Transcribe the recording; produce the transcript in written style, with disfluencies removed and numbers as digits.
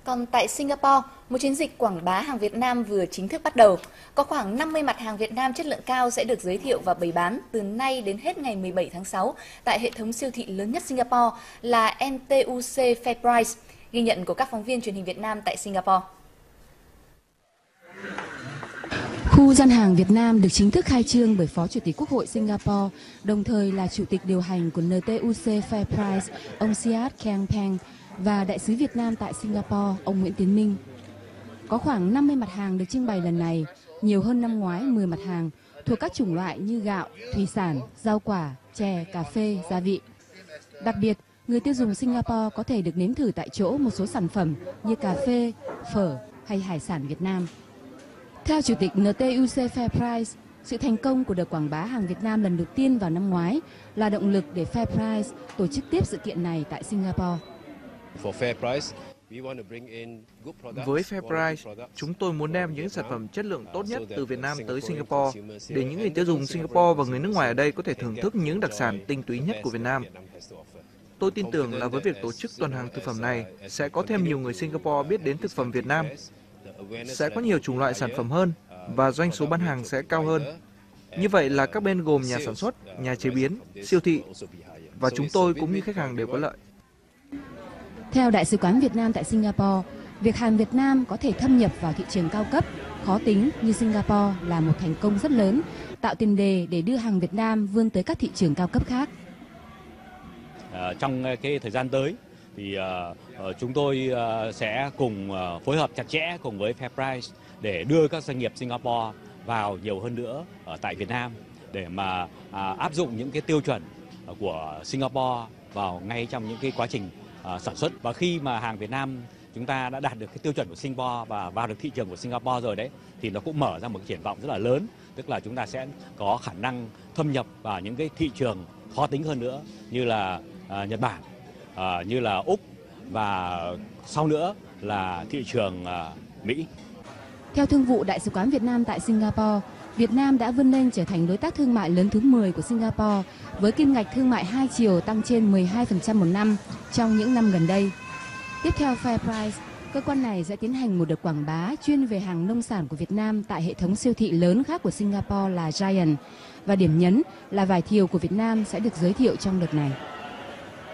Còn tại Singapore, một chiến dịch quảng bá hàng Việt Nam vừa chính thức bắt đầu. Có khoảng 50 mặt hàng Việt Nam chất lượng cao sẽ được giới thiệu và bày bán từ nay đến hết ngày 17 tháng 6 tại hệ thống siêu thị lớn nhất Singapore là MTUC FairPrice, ghi nhận của các phóng viên truyền hình Việt Nam tại Singapore. Khu gian hàng Việt Nam được chính thức khai trương bởi Phó Chủ tịch Quốc hội Singapore, đồng thời là Chủ tịch điều hành của MTUC FairPrice, ông Sihat Keng Peng, và Đại sứ Việt Nam tại Singapore, ông Nguyễn Tiến Minh. Có khoảng 50 mặt hàng được trưng bày lần này, nhiều hơn năm ngoái 10 mặt hàng, thuộc các chủng loại như gạo, thủy sản, rau quả, chè, cà phê, gia vị. Đặc biệt, người tiêu dùng Singapore có thể được nếm thử tại chỗ một số sản phẩm như cà phê, phở hay hải sản Việt Nam. Theo Chủ tịch MTUC FairPrice, sự thành công của đợt quảng bá hàng Việt Nam lần đầu tiên vào năm ngoái là động lực để FairPrice tổ chức tiếp sự kiện này tại Singapore. Với FairPrice, chúng tôi muốn đem những sản phẩm chất lượng tốt nhất từ Việt Nam tới Singapore để những người tiêu dùng Singapore và người nước ngoài ở đây có thể thưởng thức những đặc sản tinh túy nhất của Việt Nam. Tôi tin tưởng là với việc tổ chức tuần hàng thực phẩm này sẽ có thêm nhiều người Singapore biết đến thực phẩm Việt Nam, sẽ có nhiều chủng loại sản phẩm hơn và doanh số bán hàng sẽ cao hơn. Như vậy là các bên gồm nhà sản xuất, nhà chế biến, siêu thị và chúng tôi cũng như khách hàng đều có lợi. Theo Đại sứ quán Việt Nam tại Singapore, việc hàng Việt Nam có thể thâm nhập vào thị trường cao cấp, khó tính như Singapore là một thành công rất lớn, tạo tiền đề để đưa hàng Việt Nam vươn tới các thị trường cao cấp khác. Trong cái thời gian tới thì chúng tôi sẽ cùng phối hợp chặt chẽ cùng với FairPrice để đưa các doanh nghiệp Singapore vào nhiều hơn nữa ở tại Việt Nam để mà áp dụng những cái tiêu chuẩn của Singapore vào ngay trong những cái quá trình sản xuất. Và khi mà hàng Việt Nam chúng ta đã đạt được cái tiêu chuẩn của Singapore và vào được thị trường của Singapore rồi đấy, thì nó cũng mở ra một triển vọng rất là lớn, tức là chúng ta sẽ có khả năng thâm nhập vào những cái thị trường khó tính hơn nữa như là Nhật Bản, như là Úc và sau nữa là thị trường Mỹ. Theo Thương vụ Đại sứ quán Việt Nam tại Singapore, Việt Nam đã vươn lên trở thành đối tác thương mại lớn thứ 10 của Singapore với kim ngạch thương mại hai chiều tăng trên 12% một năm trong những năm gần đây. Tiếp theo FairPrice, cơ quan này sẽ tiến hành một đợt quảng bá chuyên về hàng nông sản của Việt Nam tại hệ thống siêu thị lớn khác của Singapore là Giant, và điểm nhấn là vải thiều của Việt Nam sẽ được giới thiệu trong đợt này.